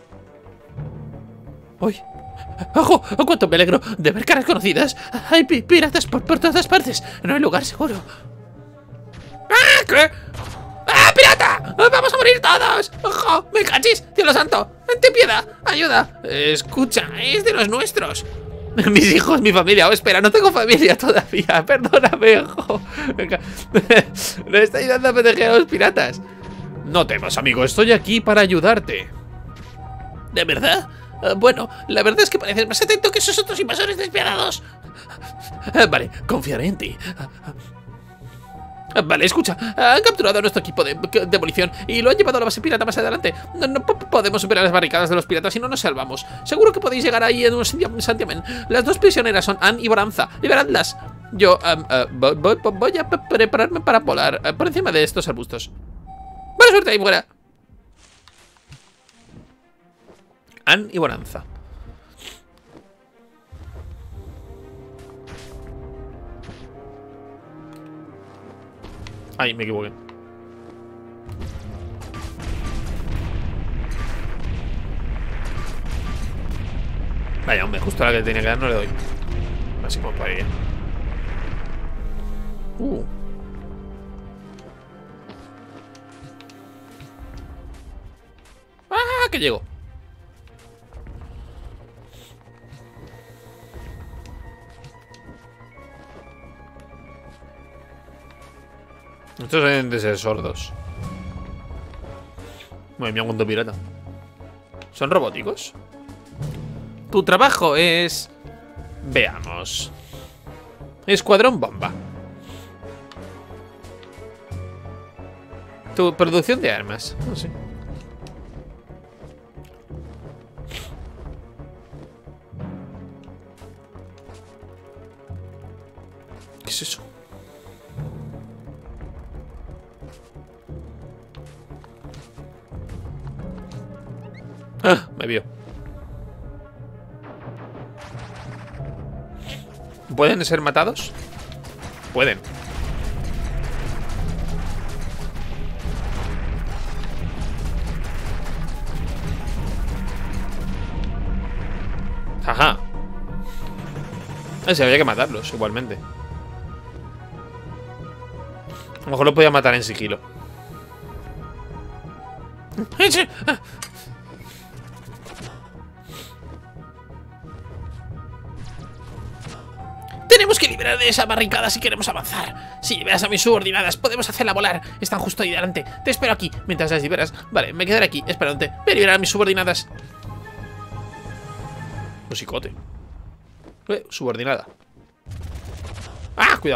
¡Uy! ¡Ojo! ¡Cuánto me alegro de ver caras conocidas! ¡Hay pi piratas por, por todas partes! No hay lugar seguro. ¡Ah! ¿Qué? ¡Ah, pirata! ¡Vamos a morir todos! ¡Ojo! ¡Me cachis! ¡Dios santo! ¡Ten piedad! ¡Ayuda! Escucha, es de los nuestros. Mis hijos, mi familia. Oh, espera, no tengo familia todavía. Perdóname, ojo. Le está ayudando a proteger a los piratas. No temas, amigo. Estoy aquí para ayudarte. ¿De verdad? Uh, bueno, la verdad es que pareces más atento que esos otros invasores despiadados. Uh, vale, confiaré en ti. Uh, vale, escucha. Han capturado a nuestro equipo de demolición y lo han llevado a la base pirata más adelante. No, no podemos superar las barricadas de los piratas y no nos salvamos. Seguro que podéis llegar ahí en unos santiamén. Las dos prisioneras son Anne y Bonanza. Liberadlas. Yo um, uh, voy, voy a prepararme para volar uh, por encima de estos arbustos. Buena suerte ahí fuera. Anne y Bonanza. Ay, me equivoqué. Vaya, hombre, justo a la que tenía que dar no le doy. Así como para ir. Uh. ¡Ah! Que llego. Estos deben de ser sordos. Madre mía, cuánto pirata. ¿Son robóticos? Tu trabajo es... Veamos. Escuadrón bomba. Tu producción de armas. No sé. ¿Qué es eso? Ah, me vio. ¿Pueden ser matados? Pueden. Ajá. Ese había que matarlos igualmente. A lo mejor lo podía matar en sigilo. Tenemos que liberar de esa barricada si queremos avanzar. Si liberas a mis subordinadas, podemos hacerla volar. Están justo ahí delante. Te espero aquí mientras las liberas. Vale, me quedaré aquí esperándote. Voy a liberar a mis subordinadas. Musicote. Eh, subordinada. Ah, cuidado.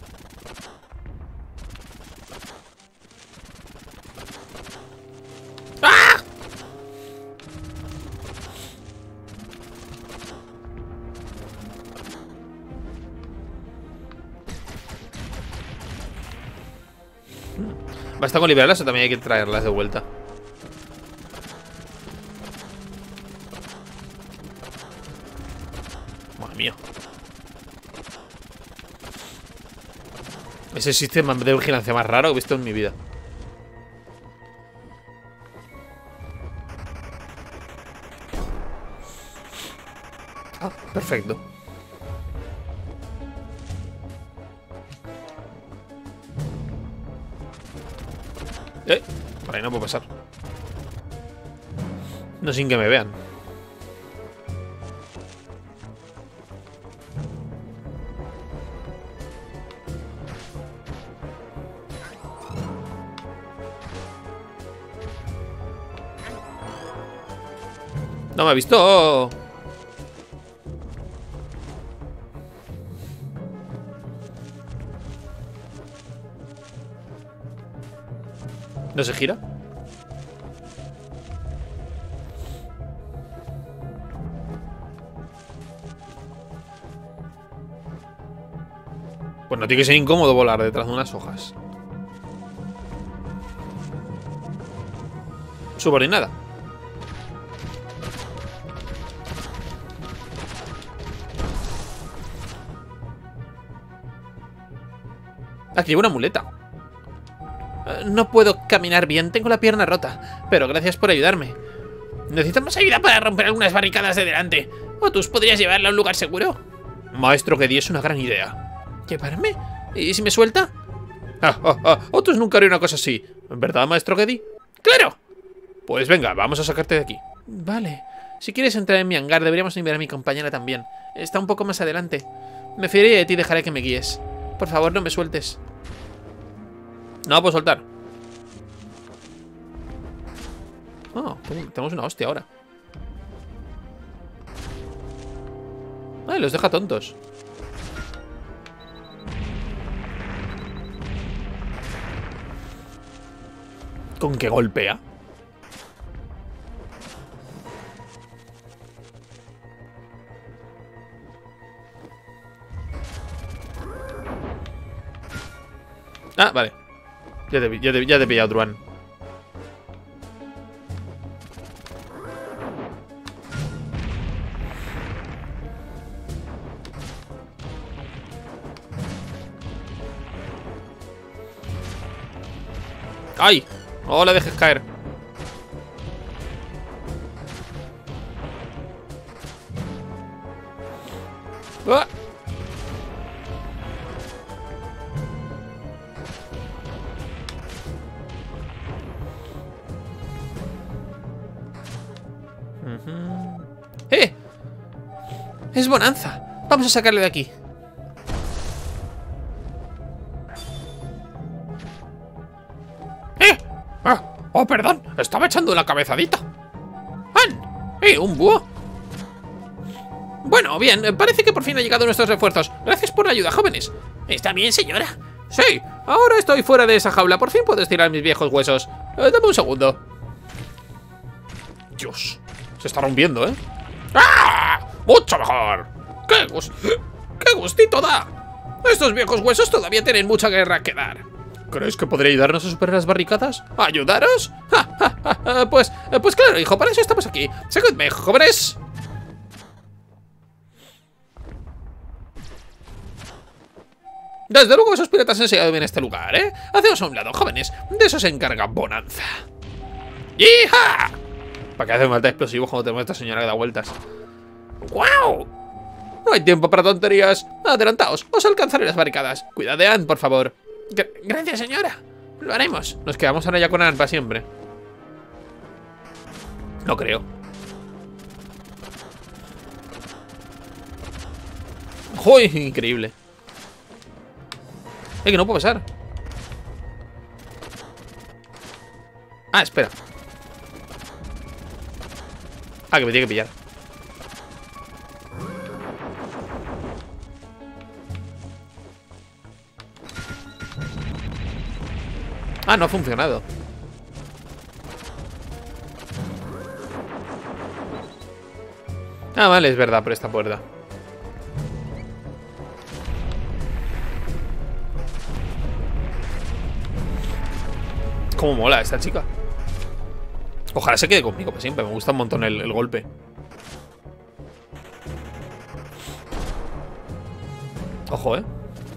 ¡Ah! ¿Basta con liberarlas o también hay que traerlas de vuelta? Madre mía. Es el sistema de vigilancia más raro que he visto en mi vida. Ah, perfecto. Eh, por ahí no puedo pasar. No sin que me vean. No me ha visto. ¿No se gira? Pues no tiene que ser incómodo volar detrás de unas hojas. Subordinada. Aquí llevo una muleta. No puedo caminar bien, tengo la pierna rota. Pero gracias por ayudarme. Necesitamos ayuda para romper algunas barricadas de delante. ¿Otus podrías llevarla a un lugar seguro? Maestro Geddy, es una gran idea. ¿Llevarme? ¿Y si me suelta? Ah, ah, ah, Otus nunca haría una cosa así. ¿Verdad, Maestro Geddy? ¡Claro! Pues venga, vamos a sacarte de aquí. Vale. Si quieres entrar en mi hangar, deberíamos enviar a mi compañera también. Está un poco más adelante. Me fiaré de ti y dejaré que me guíes. Por favor, no me sueltes. No la puedo soltar. Oh, tenemos una hostia ahora. Ay, los deja tontos. ¿Con qué golpea? Ah, vale. Ya te, ya te, ya te he pillado, Druan. ¡Ay! No la dejes caer. ¡Ah! Uh-huh. ¡Eh! ¡Es Bonanza! Vamos a sacarle de aquí. ¡Eh! Ah, ¡Oh, perdón! Estaba echando una cabezadita. ¡Han! ¡Eh, un búho! Bueno, bien, parece que por fin han llegado nuestros refuerzos. Gracias por la ayuda, jóvenes. ¿Está bien, señora? Sí, ahora estoy fuera de esa jaula. Por fin puedo estirar mis viejos huesos. Eh, dame un segundo. Dios, se está rompiendo, ¿eh? ¡Ah! ¡Mucho mejor! ¡Qué, gust ¡Qué gustito da! Estos viejos huesos todavía tienen mucha guerra que dar. ¿Crees que podría ayudarnos a superar las barricadas? ¿Ayudaros? Ja, ja, ja, ja. Pues, pues claro, hijo, para eso estamos aquí. Seguidme, jóvenes. Desde luego esos piratas han enseñado bien este lugar, ¿eh? Hacemos a un lado, jóvenes. De eso se encarga Bonanza. ¡Hija! ¿Para qué hace falta explosivos cuando tenemos a esta señora que da vueltas? ¡Guau! No hay tiempo para tonterías. Adelantaos, os alcanzaré las barricadas. Cuidad, Ann, por favor. Gr Gracias, señora. Lo haremos. Nos quedamos ahora ya con Ann para siempre. No creo. ¡Uy! Increíble. ¡Eh, que no puedo pasar! Ah, espera. Ah, que me tiene que pillar. Ah, no ha funcionado. Ah, vale, es verdad, por esta puerta. Cómo mola esta chica. Ojalá se quede conmigo para siempre. Me gusta un montón el, el golpe. Ojo, eh.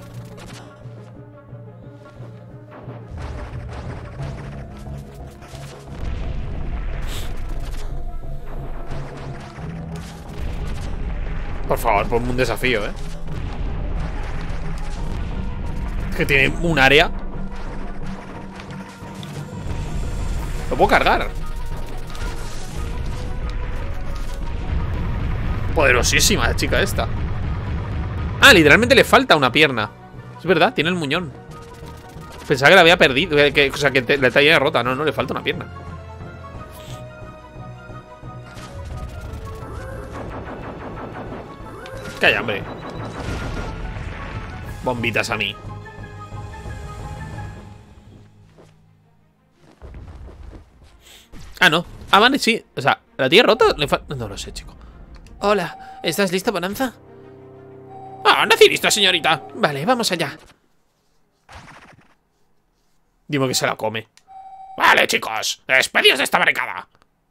Por favor, ponme un desafío, eh. Que tiene un área. Lo puedo cargar. Poderosísima la chica esta. Ah, literalmente le falta una pierna. Es verdad, tiene el muñón. Pensaba que la había perdido, que, o sea, que te, la tenía rota. No, no, le falta una pierna. Calla, hombre. Bombitas a mí. Ah, no. Ah, vale, sí. O sea, ¿la tía rota? Le falta... No lo sé, chico. Hola, ¿estás lista, Bonanza? ¡Ah, nací listo, señorita! Vale, vamos allá. Dime que se la come. Vale, chicos, despedidos de esta barricada.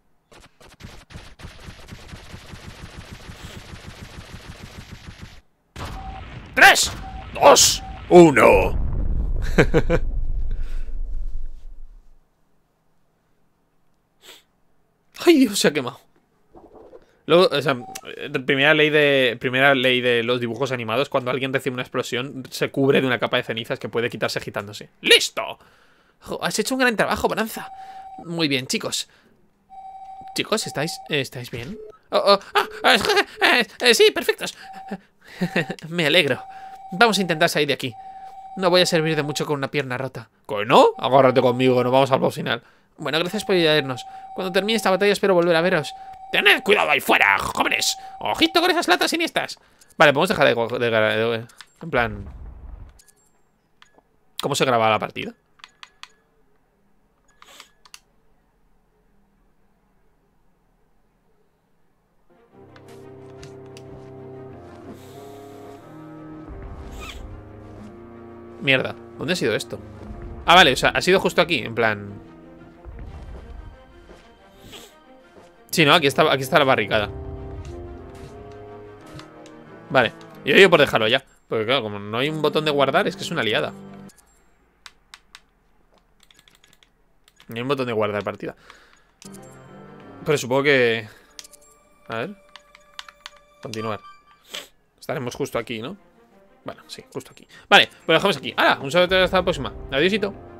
Tres, dos, uno. ¡Ay, Dios! Se ha quemado. Luego, o sea, primera ley de primera ley de los dibujos animados: cuando alguien recibe una explosión, se cubre de una capa de cenizas que puede quitarse agitándose. ¡Listo! Oh, has hecho un gran trabajo, Bonanza. Muy bien, chicos. Chicos, ¿estáis, ¿estáis bien? Oh, oh, ah, eh, eh, sí, perfectos. Me alegro. Vamos a intentar salir de aquí. No voy a servir de mucho con una pierna rota. ¿Que no? Agárrate conmigo, nos vamos al boss final. Bueno, gracias por ayudarnos. Cuando termine esta batalla espero volver a veros. Tened cuidado ahí fuera, jóvenes. Ojito con esas latas siniestras. Vale, podemos dejar de, de, de, de... En plan... ¿Cómo se graba la partida? Mierda, ¿dónde ha sido esto? Ah, vale, o sea, ha sido justo aquí, en plan... Sí, no, aquí está, aquí está la barricada. Vale, yo digo por dejarlo ya. Porque claro, como no hay un botón de guardar, es que es una liada. No hay un botón de guardar partida. Pero supongo que... A ver. Continuar. Estaremos justo aquí, ¿no? Bueno, sí, justo aquí. Vale, pues lo dejamos aquí. ¡Hala! Un saludo hasta la próxima. Adiósito.